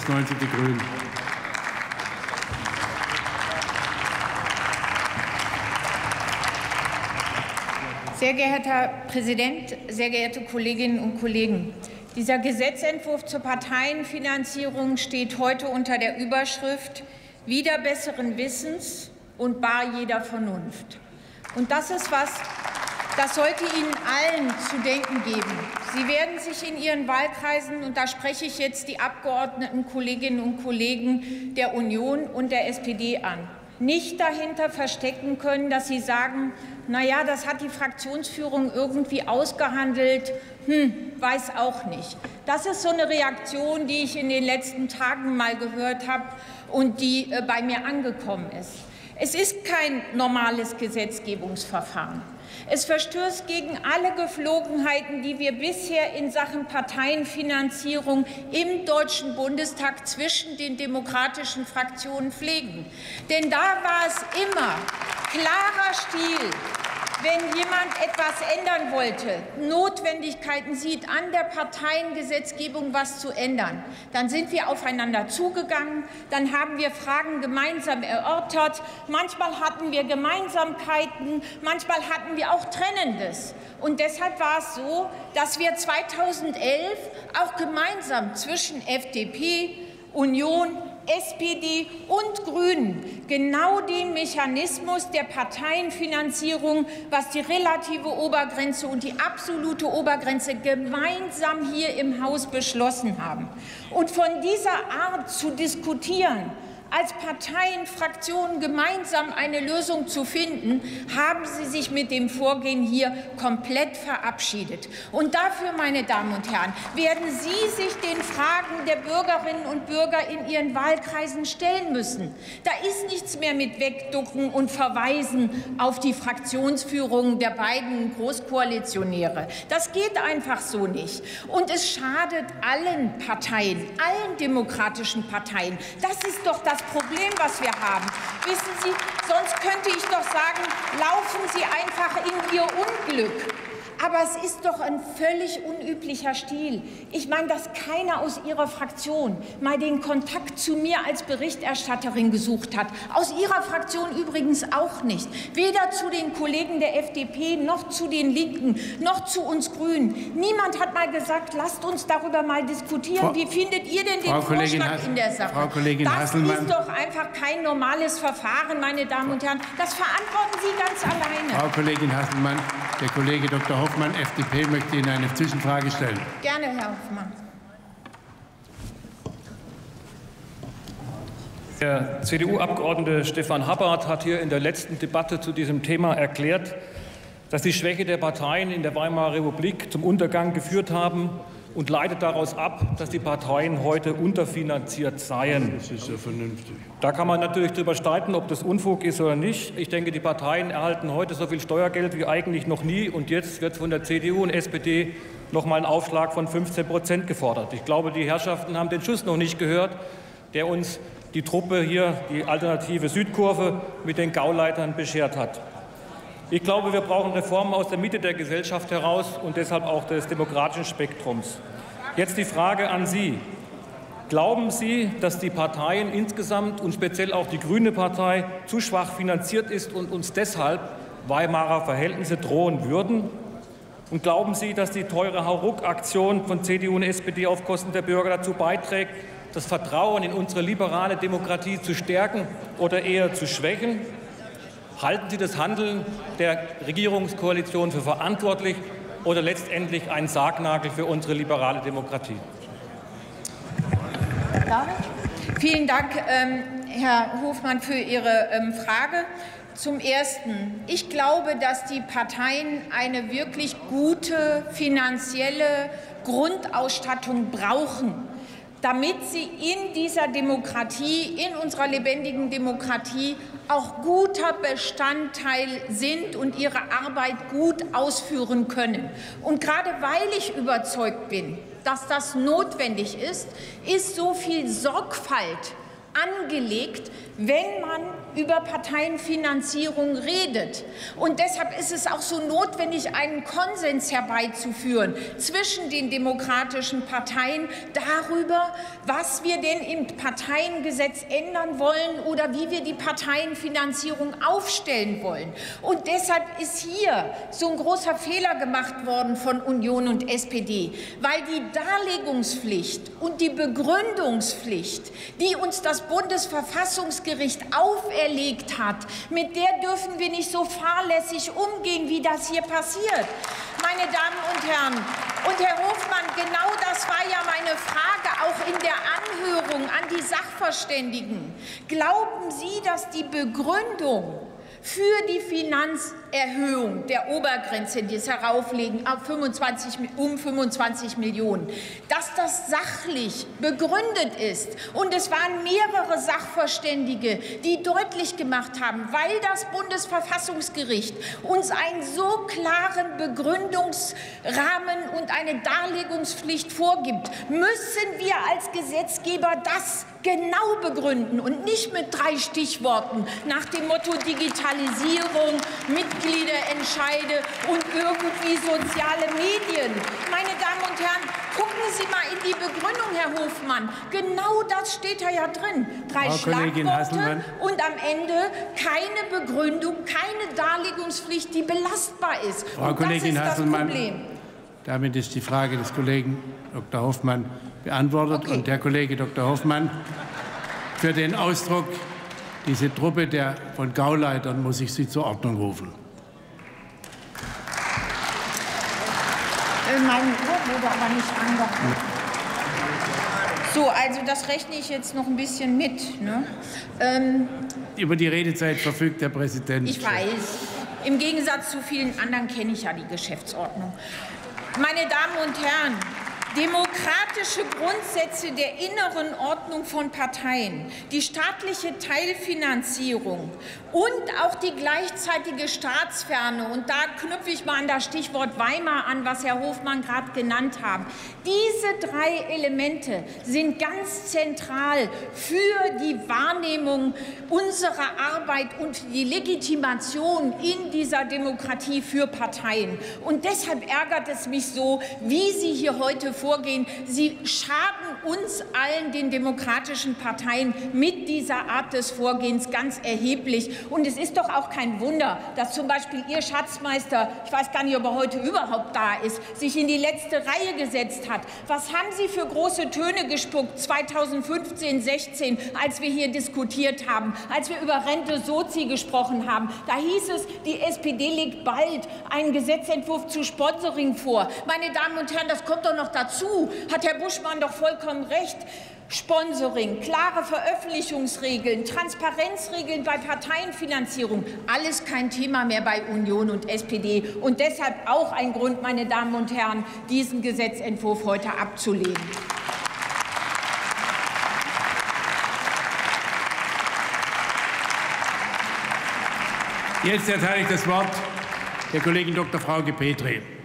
96, die Grünen. Sehr geehrter Herr Präsident, sehr geehrte Kolleginnen und Kollegen! Dieser Gesetzentwurf zur Parteienfinanzierung steht heute unter der Überschrift „Wider besseren Wissens und bar jeder Vernunft“. Und das ist was, das sollte Ihnen allen zu denken geben. Sie werden sich in Ihren Wahlkreisen, und da spreche ich jetzt die Abgeordneten, Kolleginnen und Kollegen der Union und der SPD an, nicht dahinter verstecken können, dass Sie sagen, na ja, das hat die Fraktionsführung irgendwie ausgehandelt, weiß auch nicht. Das ist so eine Reaktion, die ich in den letzten Tagen mal gehört habe und die bei mir angekommen ist. Es ist kein normales Gesetzgebungsverfahren. Es verstößt gegen alle Gepflogenheiten, die wir bisher in Sachen Parteienfinanzierung im Deutschen Bundestag zwischen den demokratischen Fraktionen pflegen. Denn da war es immer klarer Stil. Wenn jemand etwas ändern wollte, Notwendigkeiten sieht, an der Parteiengesetzgebung was zu ändern, dann sind wir aufeinander zugegangen, dann haben wir Fragen gemeinsam erörtert, manchmal hatten wir Gemeinsamkeiten, manchmal hatten wir auch Trennendes. Und deshalb war es so, dass wir 2011 auch gemeinsam zwischen FDP, Union, SPD und Grünen genau den Mechanismus der Parteienfinanzierung, was die relative Obergrenze und die absolute Obergrenze gemeinsam hier im Haus beschlossen haben. Und von dieser Art zu diskutieren, als Parteien, Fraktionen gemeinsam eine Lösung zu finden, haben Sie sich mit dem Vorgehen hier komplett verabschiedet. Und dafür, meine Damen und Herren, werden Sie sich den Fragen der Bürgerinnen und Bürger in Ihren Wahlkreisen stellen müssen. Da ist nichts mehr mit Wegducken und Verweisen auf die Fraktionsführung der beiden Großkoalitionäre. Das geht einfach so nicht. Und es schadet allen Parteien, allen demokratischen Parteien. Das ist doch das Problem, was wir haben. Wissen Sie, sonst könnte ich doch sagen, laufen Sie einfach in Ihr Unglück. Aber es ist doch ein völlig unüblicher Stil. Ich meine, dass keiner aus Ihrer Fraktion mal den Kontakt zu mir als Berichterstatterin gesucht hat. Aus Ihrer Fraktion übrigens auch nicht. Weder zu den Kollegen der FDP, noch zu den Linken, noch zu uns Grünen. Niemand hat mal gesagt, lasst uns darüber mal diskutieren. Wie findet ihr denn den Vorschlag in der Sache? Frau Kollegin das Hasselmann. ist doch einfach kein normales Verfahren, meine Damen und Herren. Das verantworten Sie ganz alleine. Frau Kollegin Hasselmann, der Kollege Dr. Hoffmann, FDP, möchte Ihnen eine Zwischenfrage stellen. Gerne, Herr Hoffmann. Der CDU-Abgeordnete Stefan Happart hat hier in der letzten Debatte zu diesem Thema erklärt, dass die Schwäche der Parteien in der Weimarer Republik zum Untergang geführt haben und leitet daraus ab, dass die Parteien heute unterfinanziert seien. Das ist ja vernünftig. Da kann man natürlich darüber streiten, ob das Unfug ist oder nicht. Ich denke, die Parteien erhalten heute so viel Steuergeld wie eigentlich noch nie. Und jetzt wird von der CDU und SPD noch mal ein Aufschlag von 15% gefordert. Ich glaube, die Herrschaften haben den Schuss noch nicht gehört, der uns die Truppe hier, die alternative Südkurve, mit den Gauleitern beschert hat. Ich glaube, wir brauchen Reformen aus der Mitte der Gesellschaft heraus und deshalb auch des demokratischen Spektrums. Jetzt die Frage an Sie. Glauben Sie, dass die Parteien insgesamt und speziell auch die Grüne Partei zu schwach finanziert ist und uns deshalb Weimarer Verhältnisse drohen würden? Und glauben Sie, dass die teure Hauruck-Aktion von CDU und SPD auf Kosten der Bürger dazu beiträgt, das Vertrauen in unsere liberale Demokratie zu stärken oder eher zu schwächen? Halten Sie das Handeln der Regierungskoalition für verantwortlich oder letztendlich ein Sargnagel für unsere liberale Demokratie? Vielen Dank, Herr Hofmann, für Ihre Frage. Zum Ersten. Ich glaube, dass die Parteien eine wirklich gute finanzielle Grundausstattung brauchen, damit sie in dieser Demokratie, in unserer lebendigen Demokratie auch guter Bestandteil sind und ihre Arbeit gut ausführen können. Und gerade weil ich überzeugt bin, dass das notwendig ist, ist so viel Sorgfalt angelegt, wenn man über Parteienfinanzierung redet. Und deshalb ist es auch so notwendig, einen Konsens herbeizuführen zwischen den demokratischen Parteien darüber, was wir denn im Parteiengesetz ändern wollen oder wie wir die Parteienfinanzierung aufstellen wollen. Und deshalb ist hier so ein großer Fehler gemacht worden von Union und SPD, weil die Darlegungspflicht und die Begründungspflicht, die uns das Bundesverfassungsgericht auferlegt hat, mit der dürfen wir nicht so fahrlässig umgehen, wie das hier passiert. Meine Damen und Herren, und Herr Hofmann, genau das war ja meine Frage auch in der Anhörung an die Sachverständigen. Glauben Sie, dass die Begründung für die Finanzerhöhung der Obergrenze, die es herauflegen auf 25 Millionen, dass das sachlich begründet ist? Und es waren mehrere Sachverständige, die deutlich gemacht haben, weil das Bundesverfassungsgericht uns einen so klaren Begründungsrahmen und eine Darlegungspflicht vorgibt, müssen wir als Gesetzgeber das genau begründen und nicht mit 3 Stichworten nach dem Motto Digitalisierung, Mitgliederentscheide und irgendwie soziale Medien. Meine Damen und Herren, gucken Sie mal in die Begründung, Herr Hofmann. Genau das steht da ja drin. 3 Schlagworte und am Ende keine Begründung, keine Darlegungspflicht, die belastbar ist. Frau Kollegin Hasselmann, damit ist die Frage des Kollegen Dr. Hofmann beantwortet. Okay. Und Herr Kollege Dr. Hofmann, für den Ausdruck, diese Truppe von Gauleitern muss ich Sie zur Ordnung rufen. Mein Wort wurde aber nicht angehalten. So, also das rechne ich jetzt noch ein bisschen mit. Ne? Über die Redezeit verfügt der Präsident. Ich weiß. Im Gegensatz zu vielen anderen kenne ich ja die Geschäftsordnung. Meine Damen und Herren, demokratische Grundsätze der inneren Ordnung von Parteien, die staatliche Teilfinanzierung und auch die gleichzeitige Staatsferne, und da knüpfe ich mal an das Stichwort Weimar an, was Herr Hofmann gerade genannt hat. Diese 3 Elemente sind ganz zentral für die Wahrnehmung unserer Arbeit und die Legitimation in dieser Demokratie für Parteien. Und deshalb ärgert es mich so, wie Sie hier heute vorgehen. Sie schaden uns allen, den demokratischen Parteien, mit dieser Art des Vorgehens ganz erheblich. Und es ist doch auch kein Wunder, dass zum Beispiel Ihr Schatzmeister, ich weiß gar nicht, ob er heute überhaupt da ist, sich in die letzte Reihe gesetzt hat. Was haben Sie für große Töne gespuckt 2015, 16, als wir hier diskutiert haben, als wir über Rente Sozi gesprochen haben? Da hieß es, die SPD legt bald einen Gesetzentwurf zu Sponsoring vor. Meine Damen und Herren, das kommt doch noch dazu. Hat Herr Buschmann doch vollkommen recht. Sponsoring, klare Veröffentlichungsregeln, Transparenzregeln bei Parteienfinanzierung, alles kein Thema mehr bei Union und SPD. Und deshalb auch ein Grund, meine Damen und Herren, diesen Gesetzentwurf heute abzulehnen. Jetzt erteile ich das Wort der Kollegin Dr. Frauke Petri.